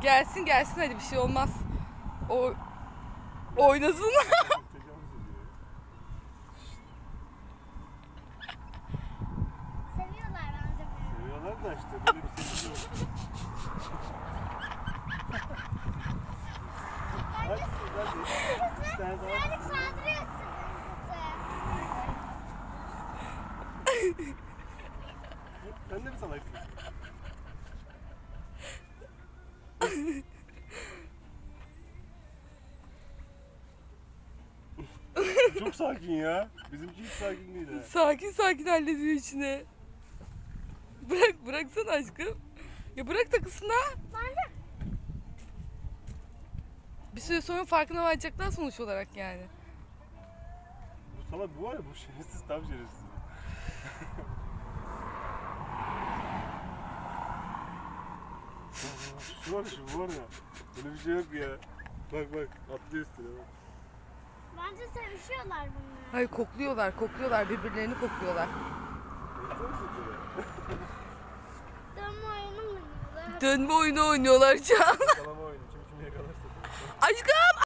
Gelsin gelsin hadi, bir şey olmaz. O oynasın. Seviyorlar bence bunu. Seviyorlar da işte böyle bir şey yok. Hadi hadi. Bir tane daha. Birazcık saldırıyor size. Sen de mi salaksın? Çok sakin ya. Bizimki hiç sakin değil ha. Sakin sakin hallediyor içine. Bıraksana aşkım. Ya bırak takılsın ha. Ben de. Bir süre sonra farkına varacaklar sonuç olarak yani. Bu salak bu var ya, bu şerefsiz, tam şerefsiz. Şu var ya, şu var ya. Böyle bir şey yok ya. Bak bak, atlıyor üstüne bak. Bence sevişiyorlar bunlar. Hayır, kokluyorlar birbirlerini kokluyorlar. Dönme oyunu mu oynuyorlar? Dönme oyunu oynuyorlar Can. Yakalama oyunu. Kim kimi yakalarsa. Aşkım.